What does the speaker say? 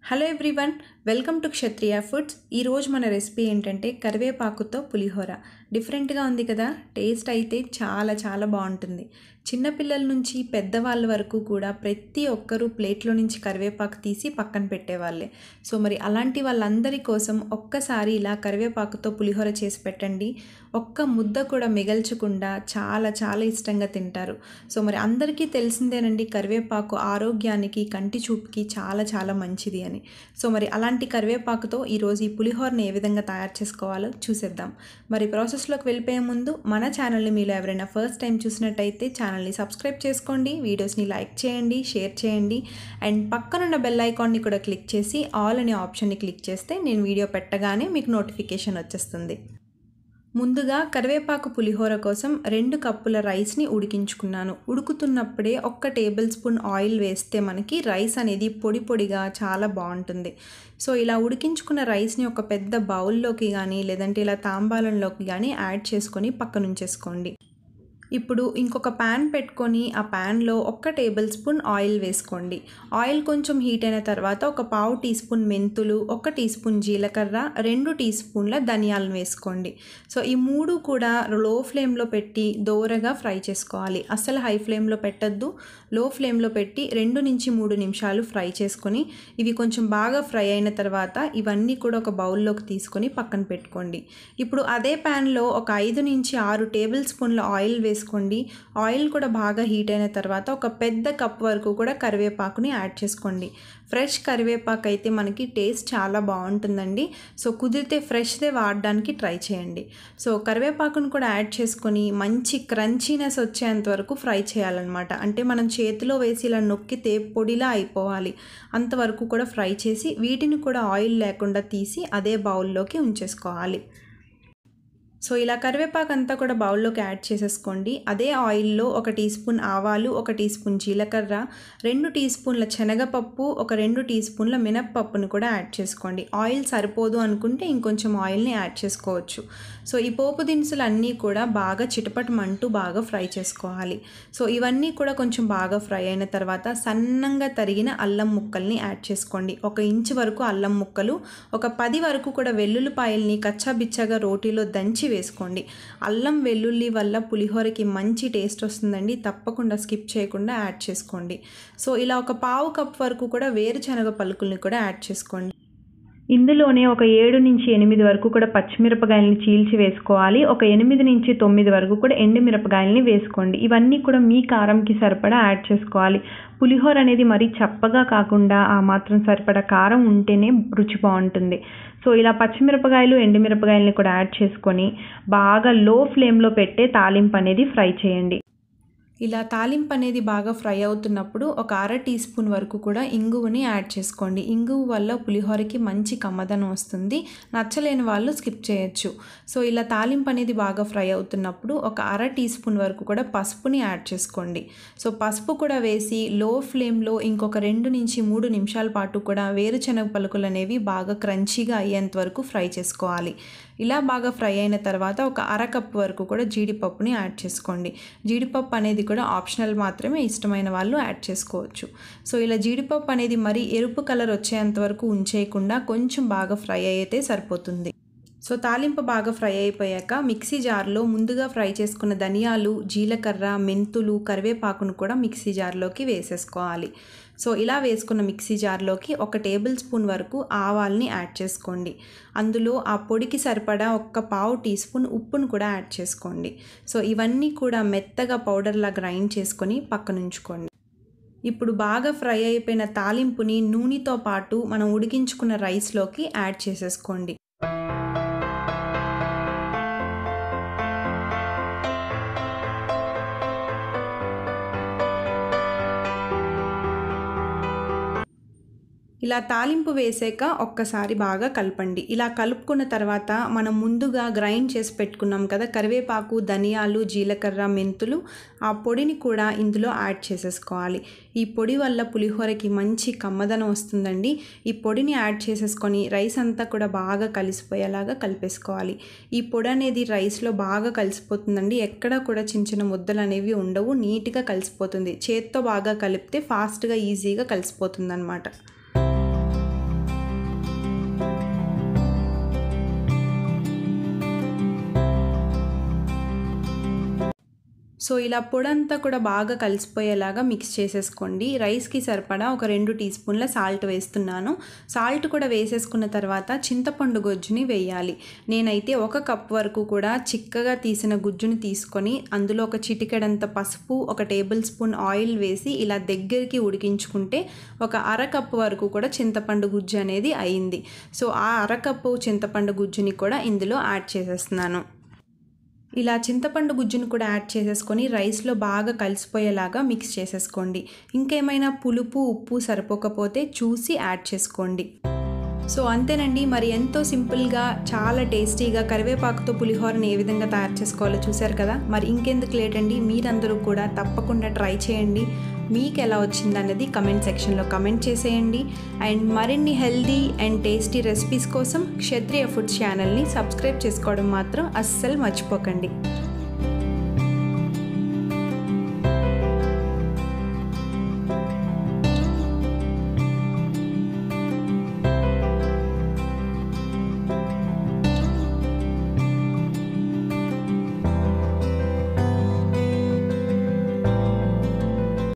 Hello everyone, welcome to Kshatriya foods. ఈరోజు మన recipe ఏంటంటే కరివేపాకుతో పులిహోర. డిఫరెంట్గా ఉంది కదా. టేస్ట్ అయితే చాలా బాగుంటుంది. చిన్నపిల్లల నుంచి పెద్దవాళ్ళ వరకు కూడా ప్రతి ఒక్కరూ ప్లేట్లో నుంచి కరివేపాకు తీసి పక్కన పెట్టేవాళ్ళే. సో మరి అలాంటి వాళ్ళందరి కోసం ఒక్కసారి ఇలా కరివేపాకుతో పులిహోర చేసి పెట్టండి. ఒక్క ముద్ద కూడా మిగల్చకుండా చాలా ఇష్టంగా తింటారు. సో మరి అందరికీ తెలిసిందేనండి, కరివేపాకు ఆరోగ్యానికి, కంటి చూపుకి చాలా మంచిది అని. సో మరి అలాంటి కరివేపాకుతో ఈరోజు ఈ పులిహోరని ఏ విధంగా తయారు చేసుకోవాలో చూసేద్దాం. మరి ప్రాసెస్లోకి వెళ్ళిపోయే ముందు మన ఛానల్ని మీరు ఎవరైనా ఫస్ట్ టైం చూసినట్టయితే ఛానల్ని సబ్స్క్రైబ్ చేసుకోండి, వీడియోస్ని లైక్ చేయండి, షేర్ చేయండి అండ్ పక్కనున్న బెల్ ఐకాన్ని కూడా క్లిక్ చేసి ఆల్ అనే ఆప్షన్ని క్లిక్ చేస్తే నేను వీడియో పెట్టగానే మీకు నోటిఫికేషన్ వచ్చేస్తుంది. ముందుగా కరివేపాకు పులిహోర కోసం 2 కప్పుల రైస్ని ఉడికించుకున్నాను. ఉడుకుతున్నప్పుడే 1 టేబుల్ స్పూన్ ఆయిల్ వేస్తే మనకి రైస్ అనేది పొడిగా చాలా బాగుంటుంది. సో ఇలా ఉడికించుకున్న రైస్ని ఒక పెద్ద బౌల్లోకి కానీ లేదంటే ఇలా తాంబాలంలోకి కానీ యాడ్ చేసుకొని పక్కన ఉంచేసుకోండి. ఇప్పుడు ఇంకొక ప్యాన్ పెట్టుకొని ఆ ప్యాన్లో 1 టేబుల్ స్పూన్ ఆయిల్ వేసుకోండి. ఆయిల్ కొంచెం హీట్ అయిన తర్వాత 1/4 టీ స్పూన్ మెంతులు, 1 టీ స్పూన్ జీలకర్ర, 2 టీ స్పూన్ల ధనియాలను వేసుకోండి. సో ఈ 3 కూడా లో ఫ్లేమ్లో పెట్టి దోరగా ఫ్రై చేసుకోవాలి. అస్సలు హై ఫ్లేమ్లో పెట్టద్దు, లో ఫ్లేమ్లో పెట్టి 2 నుంచి 3 నిమిషాలు ఫ్రై చేసుకొని ఇవి కొంచెం బాగా ఫ్రై అయిన తర్వాత ఇవన్నీ కూడా ఒక బౌల్లోకి తీసుకొని పక్కన పెట్టుకోండి. ఇప్పుడు అదే ప్యాన్లో ఒక 5 నుంచి 6 టేబుల్ స్పూన్ల ఆయిల్ వేసుకోండి. ఆయిల్ కూడా బాగా హీట్ అయిన తర్వాత ఒక పెద్ద కప్ వరకు కూడా కరివేపాకుని యాడ్ చేసుకోండి. ఫ్రెష్ కరివేపాకు అయితే మనకి టేస్ట్ చాలా బాగుంటుందండి. సో కుదిరితే ఫ్రెష్దే వాడడానికి ట్రై చేయండి. సో కరివేపాకును కూడా యాడ్ చేసుకొని మంచి క్రంచీనెస్ వచ్చేంత వరకు ఫ్రై చేయాలన్నమాట. అంటే మనం చేతిలో వేసి ఇలా నొక్కితే పొడిలా అయిపోవాలి. అంతవరకు కూడా ఫ్రై చేసి వీటిని కూడా ఆయిల్ లేకుండా తీసి అదే బౌల్లోకి ఉంచేసుకోవాలి. సో ఇలా కరివేపాకు అంతా కూడా బౌల్లోకి యాడ్ చేసేసుకోండి. అదే ఆయిల్లో 1 టీ స్పూన్ ఆవాలు, 1 టీ స్పూన్ జీలకర్ర, 2 టీ స్పూన్ల శనగపప్పు, ఒక 2 టీ స్పూన్ల మినప్పప్పును కూడా యాడ్ చేసుకోండి. ఆయిల్ సరిపోదు అనుకుంటే ఇంకొంచెం ఆయిల్ని యాడ్ చేసుకోవచ్చు. సో ఈ పోపు దినుసులు అన్నీ కూడా బాగా చిటపటమంటూ బాగా ఫ్రై చేసుకోవాలి. సో ఇవన్నీ కూడా కొంచెం బాగా ఫ్రై అయిన తర్వాత సన్నంగా తరిగిన అల్లం ముక్కల్ని యాడ్ చేసుకోండి. 1 ఇంచు వరకు అల్లం ముక్కలు, ఒక 10 వరకు కూడా వెల్లుల్లిపాయల్ని కచ్చాబిచ్చాగా రోటీలో దంచి వేసుకోండి. అల్లం వెల్లుల్లి వల్ల పులిహోరకి మంచి టేస్ట్ వస్తుందండి. తప్పకుండా స్కిప్ చేయకుండా యాడ్ చేసుకోండి. సో ఇలా ఒక 1/2 కప్ వరకు కూడా వేరుశనగ పలుకుల్ని కూడా యాడ్ చేసుకోండి. ఇందులోనే ఒక 7 నుంచి 8 వరకు కూడా పచ్చిమిరపకాయలని చీల్చి వేసుకోవాలి. ఒక 8 నుంచి 9 వరకు కూడా ఎండుమిరపకాయలని వేసుకోండి. ఇవన్నీ కూడా మీ కారంకి సరిపడా యాడ్ చేసుకోవాలి. పులిహోర అనేది మరీ చప్పగా కాకుండా ఆ మాత్రం సరిపడా కారం ఉంటేనే రుచి బాగుంటుంది. సో ఇలా పచ్చిమిరపకాయలు, ఎండుమిరపకాయలని కూడా యాడ్ చేసుకొని బాగా లో ఫ్లేమ్లో పెట్టే తాలింపు అనేది ఫ్రై చేయండి. ఇలా తాలింపు అనేది బాగా ఫ్రై అవుతున్నప్పుడు ఒక 1/2 టీ స్పూన్ వరకు కూడా ఇంగువని యాడ్ చేసుకోండి. ఇంగువ వల్ల పులిహోరకి మంచి కమ్మదనం వస్తుంది. నచ్చలేని వాళ్ళు స్కిప్ చేయొచ్చు. సో ఇలా తాలింపు అనేది బాగా ఫ్రై అవుతున్నప్పుడు ఒక 1/2 టీ స్పూన్ వరకు కూడా పసుపుని యాడ్ చేసుకోండి. సో పసుపు కూడా వేసి లో ఫ్లేమ్లో ఇంకొక 2 నుంచి 3 నిమిషాల పాటు కూడా వేరుశనగ పలుకులు అనేవి బాగా క్రంచీగా అయ్యేంత వరకు ఫ్రై చేసుకోవాలి. ఇలా బాగా ఫ్రై అయిన తర్వాత ఒక 1/2 కప్ వరకు కూడా జీడిపప్పుని యాడ్ చేసుకోండి. జీడిపప్పు అనేది కూడా ఆప్షనల్ మాత్రమే, ఇష్టమైన వాళ్ళు యాడ్ చేసుకోవచ్చు. సో ఇలా జీడిపప్పు అనేది మరీ ఎరుపు కలర్ వచ్చేంత వరకు ఉంచేయకుండా కొంచెం బాగా ఫ్రై అయితే సరిపోతుంది. సో తాలింపు బాగా ఫ్రై అయిపోయాక మిక్సీ జార్లో ముందుగా ఫ్రై చేసుకున్న ధనియాలు, జీలకర్ర, మెంతులు, కరివేపాకును కూడా మిక్సీ జార్లోకి వేసేసుకోవాలి. సో ఇలా వేసుకున్న మిక్సీ జార్లోకి 1 టేబుల్ స్పూన్ వరకు ఆవాల్ని యాడ్ చేసుకోండి. అందులో ఆ పొడికి సరిపడా 1/4 టీ స్పూన్ ఉప్పును కూడా యాడ్ చేసుకోండి. సో ఇవన్నీ కూడా మెత్తగా పౌడర్లా గ్రైండ్ చేసుకొని పక్కన ఉంచుకోండి. ఇప్పుడు బాగా ఫ్రై అయిపోయిన తాలింపుని నూనెతో పాటు మనం ఉడికించుకున్న రైస్లోకి యాడ్ చేసేసుకోండి. ఇలా తాలింపు వేసాక ఒక్కసారి బాగా కలపండి. ఇలా కలుపుకున్న తర్వాత మనం ముందుగా గ్రైండ్ చేసి పెట్టుకున్నాం కదా కరివేపాకు, ధనియాలు, జీలకర్ర, మెంతులు, ఆ పొడిని కూడా ఇందులో యాడ్ చేసేసుకోవాలి. ఈ పొడి వల్ల పులిహోరకి మంచి కమ్మదనం వస్తుందండి. ఈ పొడిని యాడ్ చేసేసుకొని రైస్ అంతా కూడా బాగా కలిసిపోయేలాగా కలిపేసుకోవాలి. ఈ పొడి అనేది రైస్లో బాగా కలిసిపోతుందండి. ఎక్కడ కూడా చిన్న ముద్దలు అనేవి ఉండవు, నీట్గా కలిసిపోతుంది. చేత్తో బాగా కలిపితే ఫాస్ట్గా ఈజీగా కలిసిపోతుంది అన్నమాట. సో ఇలా పొడంతా కూడా బాగా కలిసిపోయేలాగా మిక్స్ చేసేసుకోండి. రైస్కి సరిపడా ఒక 2 టీ స్పూన్ల సాల్ట్ వేస్తున్నాను. సాల్ట్ కూడా వేసేసుకున్న తర్వాత చింతపండు గుజ్జుని వేయాలి. నేనైతే 1 కప్ వరకు కూడా చిక్కగా తీసిన గుజ్జుని తీసుకొని అందులో ఒక చిటికెడంత పసుపు, 1 టేబుల్ స్పూన్ ఆయిల్ వేసి ఇలా దగ్గరికి ఉడికించుకుంటే ఒక అరకప్పు వరకు కూడా చింతపండు గుజ్జు అనేది అయింది. సో ఆ అరకప్పు చింతపండు గుజ్జుని కూడా ఇందులో యాడ్ చేసేస్తున్నాను. ఇలా చింతపండు గుజ్జును కూడా యాడ్ చేసేసుకొని రైస్లో బాగా కలిసిపోయేలాగా మిక్స్ చేసేసుకోండి. ఇంకేమైనా పులుపు, ఉప్పు సరిపోకపోతే చూసి యాడ్ చేసుకోండి. సో అంతేనండి, మరి ఎంతో సింపుల్గా చాలా టేస్టీగా కరివేపాకుతో పులిహోరని ఏ విధంగా తయారు చేసుకోవాలో చూశారు కదా. మరి ఇంకెందుకు లేట్ అండి, మీరందరూ కూడా తప్పకుండా ట్రై చేయండి. మీకు ఎలా వచ్చిందన్నది కమెంట్ సెక్షన్లో కమెంట్ చేసేయండి. అండ్ మరిన్ని హెల్దీ అండ్ టేస్టీ రెసిపీస్ కోసం క్షత్రియ ఫుడ్స్ ఛానల్ని సబ్స్క్రైబ్ చేసుకోవడం మాత్రం అస్సలు మర్చిపోకండి.